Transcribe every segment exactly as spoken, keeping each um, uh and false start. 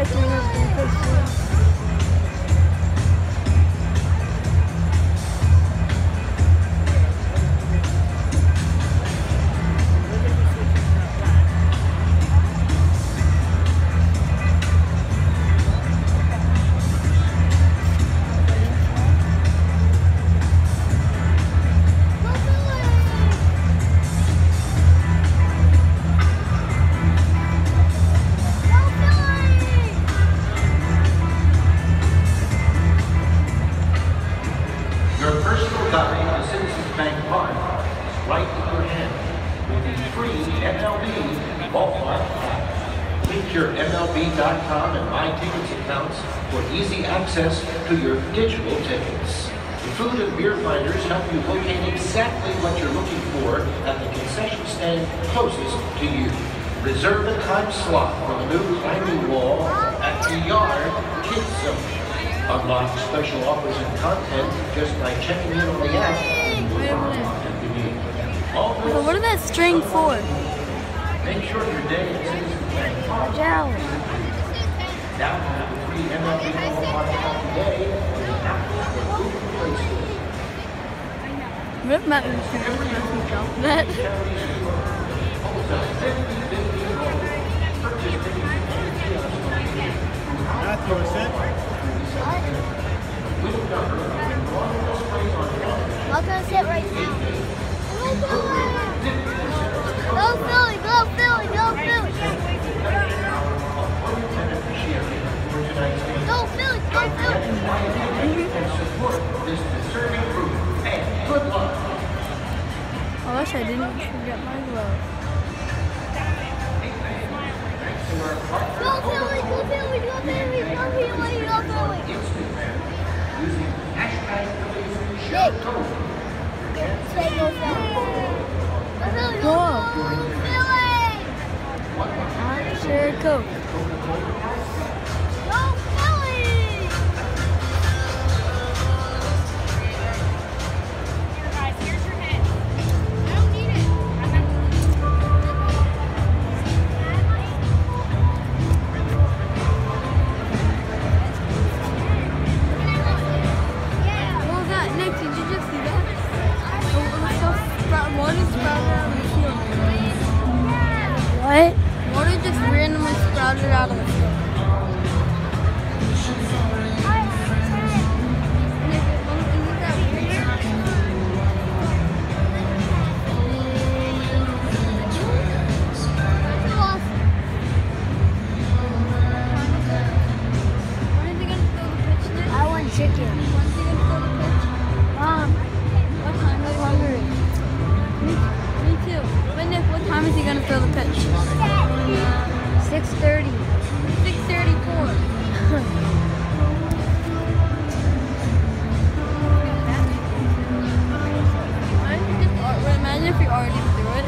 Victorinos going to play soon. M L B ballpark app. Link your M L B dot com and My Tickets accounts for easy access to your digital tickets. The food and beer finders help you locate exactly what you're looking for at the concession stand closest to you. Reserve a time slot for the new climbing wall at the Yard Kids Zone. Unlock special offers and content just by checking in on the app. So what is that string for? Make sure your day is Citizens Watch out. Download the free M L B Ballpark app today on the Apple or Google Play Store. What if Matt was going to jump that? Not for a cent. I'm gonna sit right now. Go Philly, go Philly, go Philly. Go Philly, go Philly. And support this deserving group. And good luck. I wish I didn't forget my glove. Go Philly, go Philly, go Philly, go Philly, go Philly. Using hashtag Phillies show code. Say go Philly. Go Philly, Go. go Philly. I share Coke. Go Philly. Here, guys, here's your head. I don't need it. What was that? Nick, did you just see that? Water sprouted out of the field. What? Water just randomly sprouted out of the field. Isn't that weird? When is he gonna throw the pitch next? I want chicken. When is he gonna throw the pitch? Mom, What time is I'm it? hungry. Me too. But Nick, what time is he gonna throw the pitch? six thirty. six thirty-four. Imagine if you already threw it.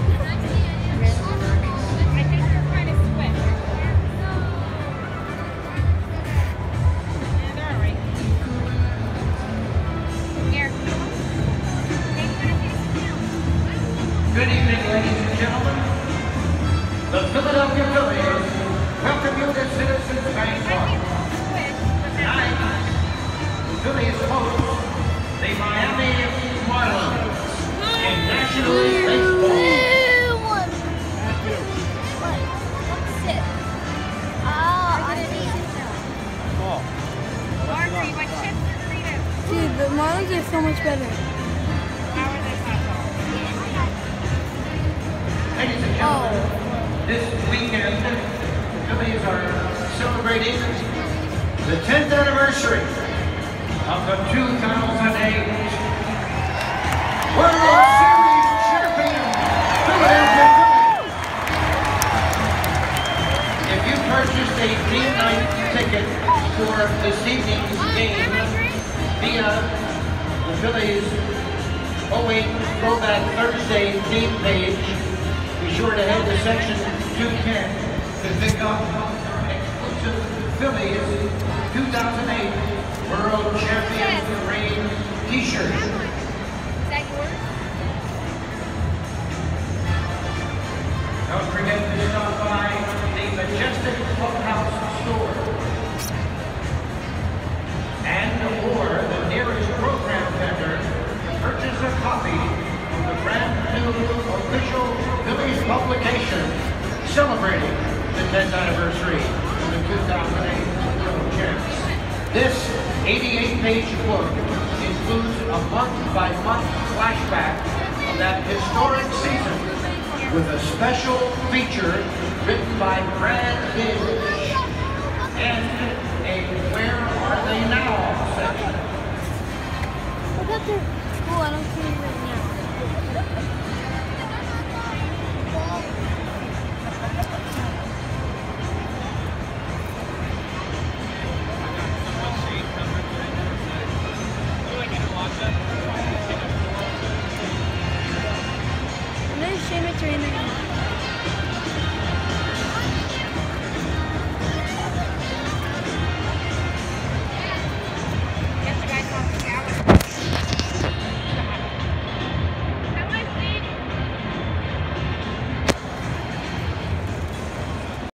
I think they're kind of swift. Yeah, they're all right. Here. Good evening, ladies and gentlemen. The Philadelphia Phillies welcome you to Citizens Bank Park. Tonight, the Phillies host the Miami Marlins in National League Baseball. What? What's it? Oh, I see. Oh. Mark, are you like chips or Doritos? Dude, the Marlins are so much better. How are they possible? Ladies and gentlemen, this weekend, the Phillies are celebrating the tenth anniversary of the two thousand eight World Series champion Philadelphia Phillies. If you purchased a game night ticket for this evening's game via the Phillies oh eight Throwback Thursday theme page, be sure to head to section two ten to pick up exclusive Phillies two thousand eight World Champion Parade t-shirt. Is that yours? Don't forget to stop by the Majestic Clubhouse store celebrating the tenth anniversary of the two thousand eight World Champs. This eighty-eight page book includes a month-by-month flashback of that historic season with a special feature written by Brad Hill